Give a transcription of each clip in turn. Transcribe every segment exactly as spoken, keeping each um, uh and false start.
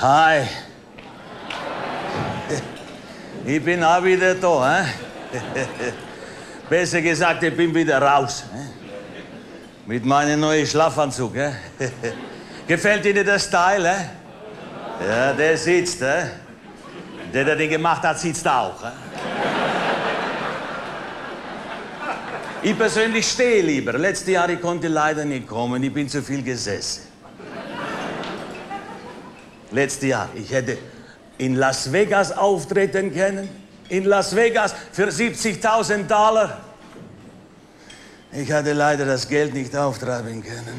Hi. Ich bin auch wieder da. Hein? Besser gesagt, ich bin wieder raus. Hein? Mit meinem neuen Schlafanzug. Hein? Gefällt Ihnen der Style? Hein? Ja, der sitzt. Hein? Der, der den gemacht hat, sitzt auch. Hein? Ich persönlich stehe lieber. Letztes Jahr ich konnte leider nicht kommen. Ich bin zu viel gesessen. Letztes Jahr, ich hätte in Las Vegas auftreten können. In Las Vegas für siebzigtausend Dollar. Ich hatte leider das Geld nicht auftreiben können.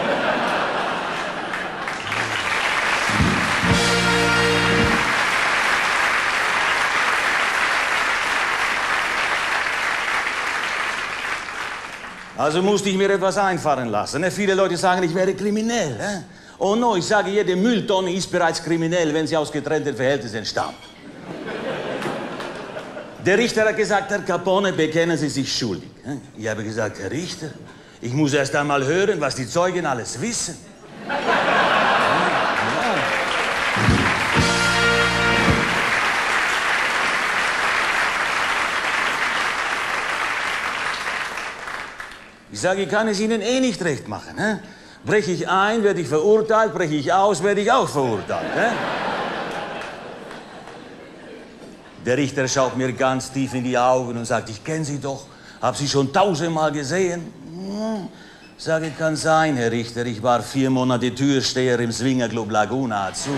Also musste ich mir etwas einfallen lassen. Viele Leute sagen, ich wäre kriminell. Oh no, ich sage, jede Mülltonne ist bereits kriminell, wenn sie aus getrennten Verhältnissen stammt. Der Richter hat gesagt, Herr Capone, bekennen Sie sich schuldig. Ich habe gesagt, Herr Richter, ich muss erst einmal hören, was die Zeugen alles wissen. Ich sage, ich kann es Ihnen eh nicht recht machen. He? Breche ich ein, werde ich verurteilt, breche ich aus, werde ich auch verurteilt. He? Der Richter schaut mir ganz tief in die Augen und sagt, ich kenne Sie doch, habe Sie schon tausendmal gesehen. Hm. Sage, kann sein, Herr Richter, ich war vier Monate Türsteher im Swingerclub Laguna Azul.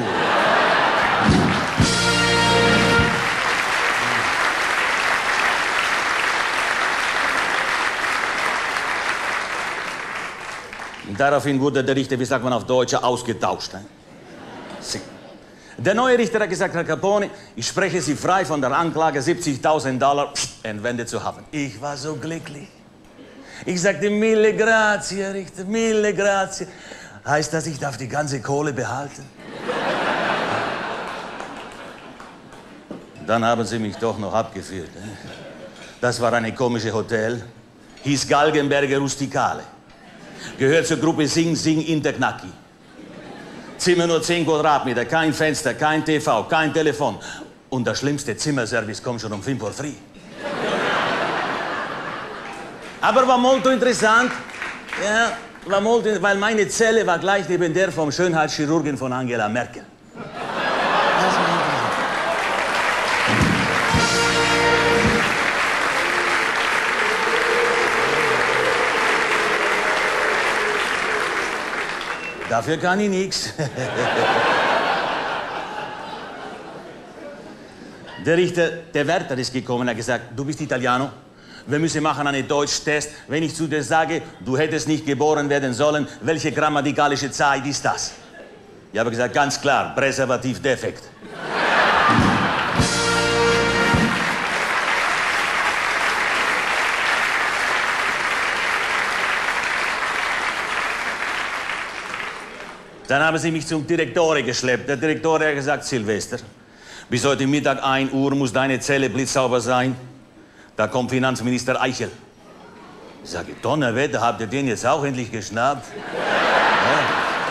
Und daraufhin wurde der Richter, wie sagt man auf Deutsch, ausgetauscht. Ne? Der neue Richter hat gesagt, Herr Capone, ich spreche Sie frei von der Anklage, siebzigtausend Dollar entwendet zu haben. Ich war so glücklich. Ich sagte, mille grazie, Herr Richter, mille grazie. Heißt das, ich darf die ganze Kohle behalten? Dann haben sie mich doch noch abgeführt. Ne? Das war eine komische Hotel, hieß Galgenberger Rustikale. Gehört zur Gruppe Sing Sing Interknacki. Zimmer nur zehn Quadratmeter, kein Fenster, kein T V, kein Telefon. Und der schlimmste Zimmerservice kommt schon um fünf Uhr früh. Aber war molto interessant, ja, war molto, weil meine Zelle war gleich neben der vom Schönheitschirurgen von Angela Merkel. Dafür kann ich nichts. Der Richter, der Wärter ist gekommen und hat gesagt, du bist Italiano, wir müssen machen einen Deutschtest. Wenn ich zu dir sage, du hättest nicht geboren werden sollen, welche grammatikalische Zeit ist das? Ich habe gesagt, ganz klar, Präservativdefekt. Dann haben sie mich zum Direktore geschleppt. Der Direktore hat gesagt, Silvester, bis heute Mittag ein Uhr muss deine Zelle blitzsauber sein. Da kommt Finanzminister Eichel. Ich sage, Donnerwetter, habt ihr den jetzt auch endlich geschnappt? Ja.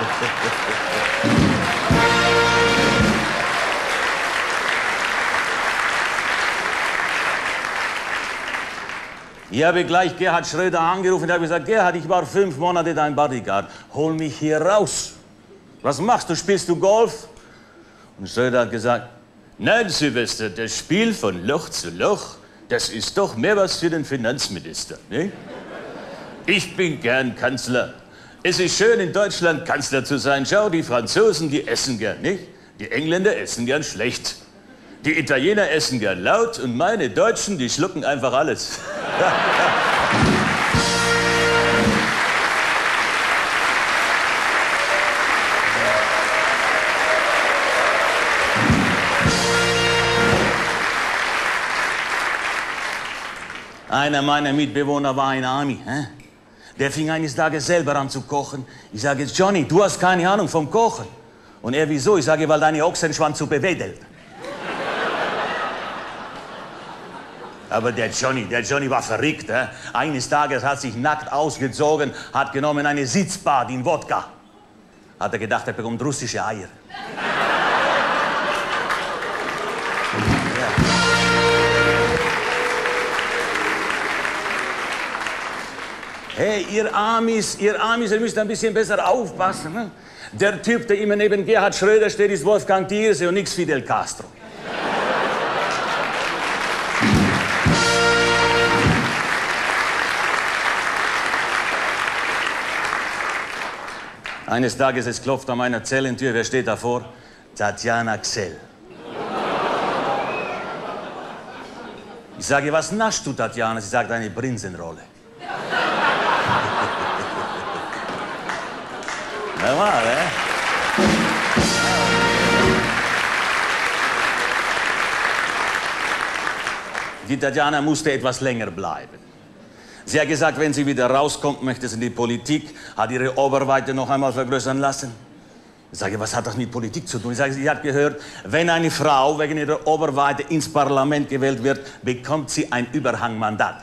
Ich habe gleich Gerhard Schröder angerufen und habe gesagt, Gerhard, ich war fünf Monate dein Bodyguard. Hol mich hier raus. Was machst du? Spielst du Golf? Und Schröder hat gesagt, nein, Silvester, das Spiel von Loch zu Loch, das ist doch mehr was für den Finanzminister, nicht? Ich bin gern Kanzler. Es ist schön, in Deutschland Kanzler zu sein. Schau, die Franzosen, die essen gern, nicht? Die Engländer essen gern schlecht. Die Italiener essen gern laut und meine Deutschen, die schlucken einfach alles. Einer meiner Mitbewohner war in der Army. Hä? Der fing eines Tages selber an zu kochen. Ich sage, Johnny, du hast keine Ahnung vom Kochen. Und er, wieso? Ich sage, weil deine Ochsenschwanz so bewedelt. Aber der Johnny, der Johnny war verrückt. Hä? Eines Tages hat sich nackt ausgezogen, hat genommen eine Sitzbad in Wodka. Hat er gedacht, er bekommt russische Eier. Hey, ihr Amis, ihr Amis, ihr müsst ein bisschen besser aufpassen. Ne? Der Typ, der immer neben Gerhard Schröder steht, ist Wolfgang Thierse und nix Fidel Castro. Eines Tages, es klopft an meiner Zellentür, wer steht davor? Tatjana Gsell. Ich sage, was naschst du, Tatjana? Sie sagt, eine Prinzenrolle. Normal, eh? Die Tatjana musste etwas länger bleiben. Sie hat gesagt, wenn sie wieder rauskommt, möchte sie in die Politik, hat ihre Oberweite noch einmal vergrößern lassen. Ich sage, was hat das mit Politik zu tun? Ich sage, sie hat gehört, wenn eine Frau wegen ihrer Oberweite ins Parlament gewählt wird, bekommt sie ein Überhangmandat.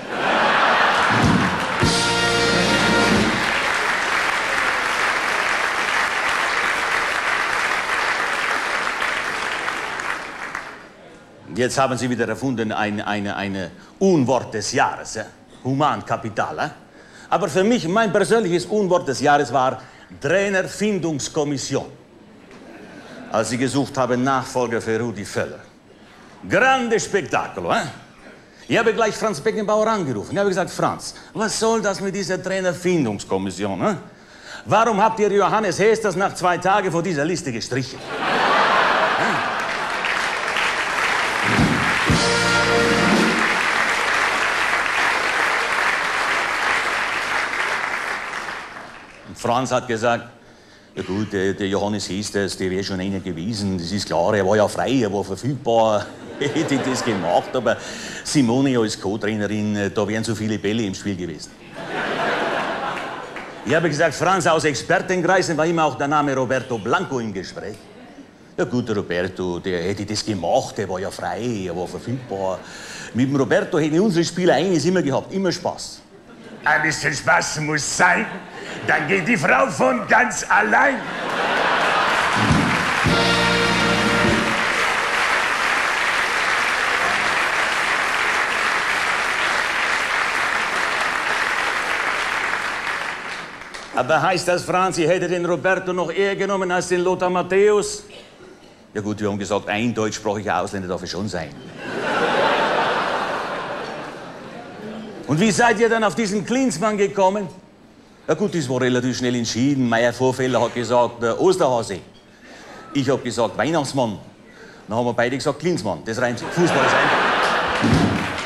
Jetzt haben sie wieder erfunden, ein eine, eine Unwort des Jahres, ja? Humankapital. Ja? Aber für mich, mein persönliches Unwort des Jahres war Trainerfindungskommission. Als sie gesucht haben, Nachfolger für Rudi Völler. Grande Spektakel, eh? Ich habe gleich Franz Beckenbauer angerufen. Ich habe gesagt, Franz, was soll das mit dieser Trainerfindungskommission? Eh? Warum habt ihr Johannes Hesters nach zwei Tagen von dieser Liste gestrichen? eh? Franz hat gesagt, ja gut, der, der Johannes Hesters, der wäre schon einer gewesen, das ist klar, er war ja frei, er war verfügbar, hätte das gemacht, aber Simone als Co-Trainerin, da wären so viele Bälle im Spiel gewesen. Ich habe gesagt, Franz, aus Expertenkreisen war immer auch der Name Roberto Blanco im Gespräch. Ja gut, der Roberto, der hätte das gemacht, der war ja frei, er war verfügbar. Mit dem Roberto hätten unsere Spieler eines immer gehabt, immer Spaß. Ein bisschen Spaß muss sein, dann geht die Frau von ganz allein. Aber heißt das, Franz, ihr hättet den Roberto noch eher genommen als den Lothar Matthäus? Ja gut, wir haben gesagt, ein deutschsprachiger Ausländer darf es schon sein. Und wie seid ihr dann auf diesen Klinsmann gekommen? Ja gut, das war relativ schnell entschieden. Meier Vorfeller hat gesagt, äh, Osterhase. Ich habe gesagt, Weihnachtsmann. Dann haben wir beide gesagt, Klinsmann. Das reimt sich. Fußball ist einfach.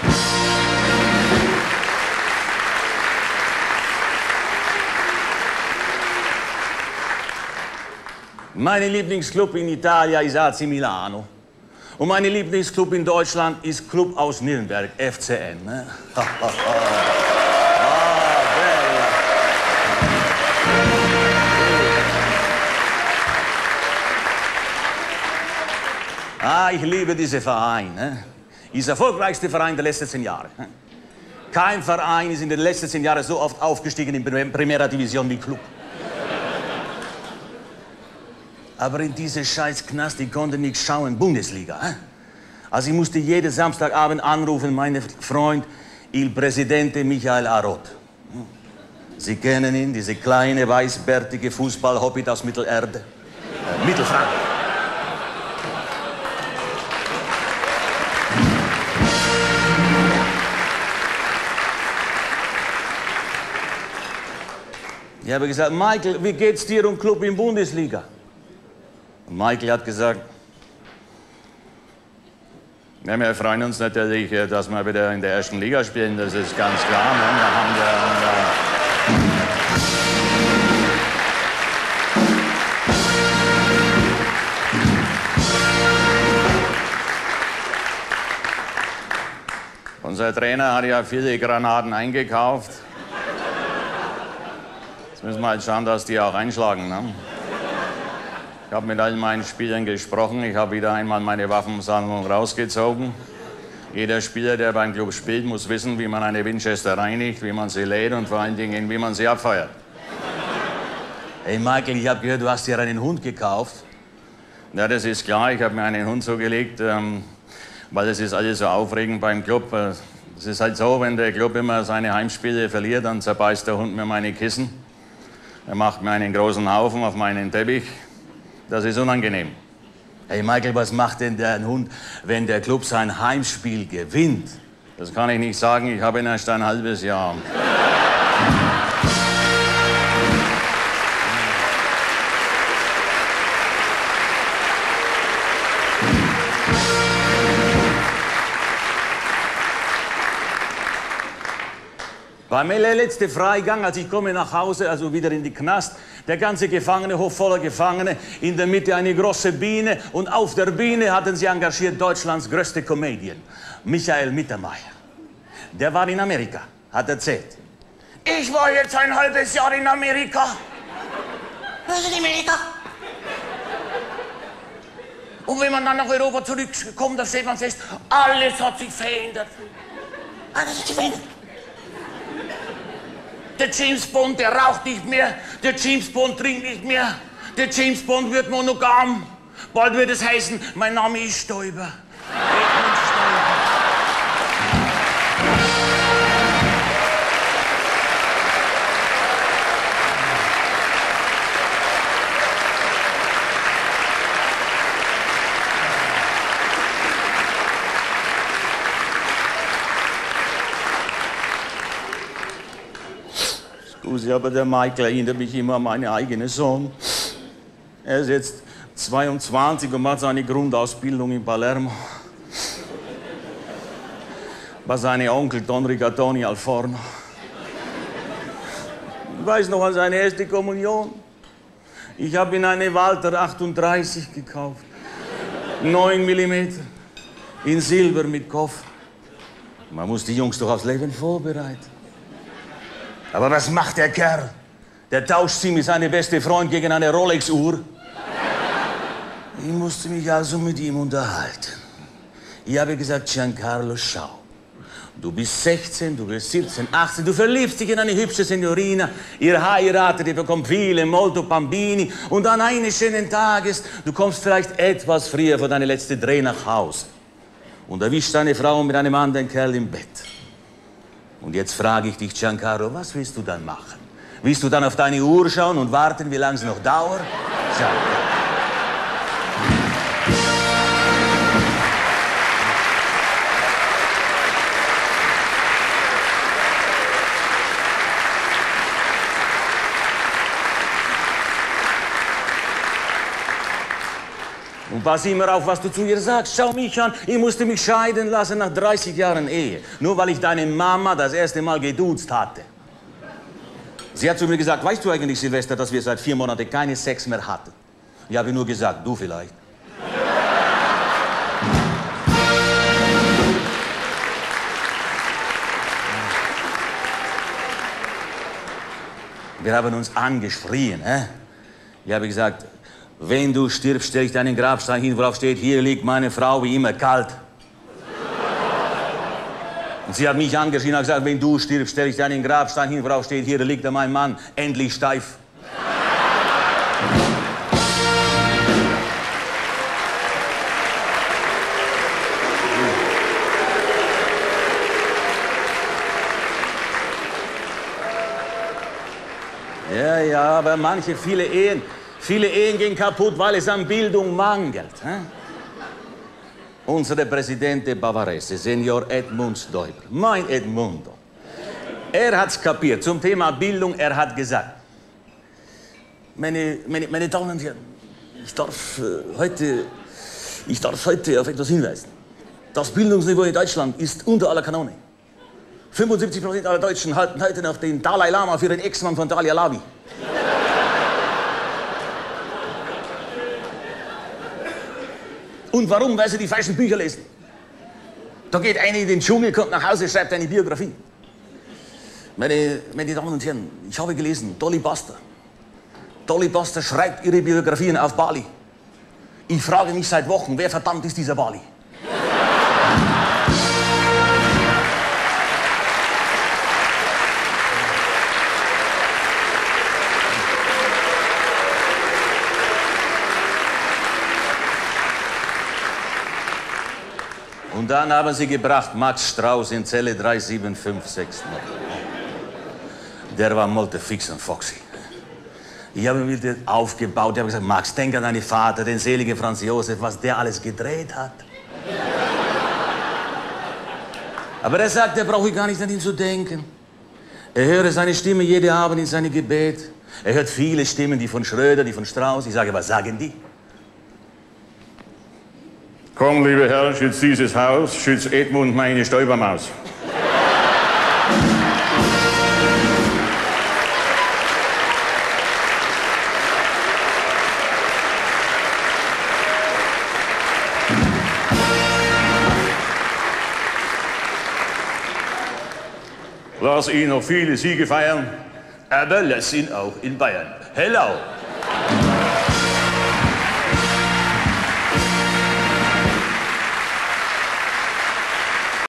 Mein Lieblingsclub in Italien ist A C Milano. Und mein Lieblingsclub in Deutschland ist Club aus Nürnberg, F C N. Ne? ah, ah, ich liebe diesen Verein. Ne? Ist der erfolgreichste Verein der letzten zehn Jahre. Kein Verein ist in den letzten zehn Jahren so oft aufgestiegen in Primera Division wie Club. Aber in diese scheiß Knast, ich konnte nicht schauen, Bundesliga. Äh? Also ich musste jeden Samstagabend anrufen, mein Freund, il Presidente Michael Arot. Sie kennen ihn, diese kleine, weißbärtige Fußball-Hobbit aus Mittelerde. Äh, Mittelfranken. Ich habe gesagt, Michael, wie geht's dir um Club in Bundesliga? Und Michael hat gesagt, ja, wir freuen uns natürlich, dass wir wieder in der ersten Liga spielen, das ist ganz klar. Ne? Wir haben ja, unser Trainer hat ja viele Granaten eingekauft. Jetzt müssen wir halt schauen, dass die auch einschlagen. Ne? Ich habe mit allen meinen Spielern gesprochen. Ich habe wieder einmal meine Waffensammlung rausgezogen. Jeder Spieler, der beim Club spielt, muss wissen, wie man eine Winchester reinigt, wie man sie lädt und vor allen Dingen, wie man sie abfeuert. Hey Michael, ich habe gehört, du hast dir einen Hund gekauft. Ja, das ist klar. Ich habe mir einen Hund zugelegt, ähm, weil es ist alles so aufregend beim Club. Es ist halt so, wenn der Club immer seine Heimspiele verliert, dann zerbeißt der Hund mir meine Kissen. Er macht mir einen großen Haufen auf meinen Teppich. Das ist unangenehm. Hey Michael, was macht denn der Hund, wenn der Club sein Heimspiel gewinnt? Das kann ich nicht sagen, ich habe ihn erst ein halbes Jahr. War mir der letzte Freigang, als ich komme nach Hause, also wieder in die Knast, der ganze Gefangenehof voller Gefangene, in der Mitte eine große Bühne und auf der Bühne hatten sie engagiert Deutschlands größte Comedian, Michael Mittermeier. Der war in Amerika, hat erzählt. Ich war jetzt ein halbes Jahr in Amerika. Was ist in Amerika? Und wenn man dann nach Europa zurückkommt, da stellt man fest, alles hat sich verändert. Alles hat sich verändert. Der James Bond, der raucht nicht mehr, der James Bond trinkt nicht mehr, der James Bond wird monogam. Bald wird es heißen, mein Name ist Stoiber. Edmund Stoiber. Scusi, aber der Michael erinnert mich immer an meinen eigenen Sohn. Er ist jetzt zweiundzwanzig und macht seine Grundausbildung in Palermo. Bei seinem Onkel Don Rigatoni al Forno. Ich weiß noch an seine erste Kommunion. Ich habe ihm eine Walter achtunddreißig gekauft. neun Millimeter. In Silber mit Koffer. Man muss die Jungs doch aufs Leben vorbereiten. Aber was macht der Kerl? Der tauscht sie mit seinem besten Freund gegen eine Rolex-Uhr. Ich musste mich also mit ihm unterhalten. Ich habe gesagt, Giancarlo, schau. Du bist sechzehn, du bist siebzehn, achtzehn, du verliebst dich in eine hübsche Signorina, ihr heiratet, ihr bekommt viele, molto bambini und an eines schönen Tages, du kommst vielleicht etwas früher vor deine letzte Dreh nach Hause und erwischst deine Frau mit einem anderen Kerl im Bett. Und jetzt frage ich dich, Giancarlo, was willst du dann machen? Willst du dann auf deine Uhr schauen und warten, wie lange es noch dauert? Giancarlo. Und pass immer auf, was du zu ihr sagst. Schau mich an, ich musste mich scheiden lassen nach dreißig Jahren Ehe. Nur weil ich deine Mama das erste Mal geduzt hatte. Sie hat zu mir gesagt, weißt du eigentlich, Silvester, dass wir seit vier Monaten keinen Sex mehr hatten? Ich habe nur gesagt, du vielleicht. Wir haben uns angeschrien. Hä? Ich habe gesagt, wenn du stirbst, stelle ich deinen Grabstein hin, worauf steht, hier liegt meine Frau wie immer kalt. Und sie hat mich angeschrien und gesagt, wenn du stirbst, stelle ich deinen Grabstein hin, worauf steht, hier liegt mein Mann endlich steif. Ja, ja, aber manche, viele Ehen, viele Ehen gehen kaputt, weil es an Bildung mangelt. Hä? Unser Präsident Bavarese, Senior Edmund Stoiber, mein Edmundo, er hat's kapiert zum Thema Bildung, er hat gesagt, meine, meine, meine Damen und Herren, ich darf, äh, heute, ich darf heute auf etwas hinweisen. Das Bildungsniveau in Deutschland ist unter aller Kanone. fünfundsiebzig Prozent aller Deutschen halten heute noch den Dalai Lama für den Ex-Mann von Dalia Lavi. Und warum? Weil sie die falschen Bücher lesen. Da geht einer in den Dschungel, kommt nach Hause, schreibt eine Biografie. Meine, meine Damen und Herren, ich habe gelesen, Dolly Buster. Dolly Buster schreibt ihre Biografien auf Bali. Ich frage mich seit Wochen, wer verdammt ist dieser Bali? Und dann haben sie gebracht Max Strauß in Zelle drei sieben fünf sechs. Der war molte fix und foxy. Ich habe ihn wieder aufgebaut. Ich habe gesagt, Max, denk an deinen Vater, den seligen Franz Josef, was der alles gedreht hat. Aber er sagt, er brauche gar nicht an ihn zu denken. Er höre seine Stimme jeden Abend in seinem Gebet. Er hört viele Stimmen, die von Schröder, die von Strauß. Ich sage, was sagen die? Komm, lieber Herr, schütz dieses Haus, schütz Edmund meine Stäubermaus. Lass ihn noch viele Siege feiern, aber lass ihn auch in Bayern. Hello!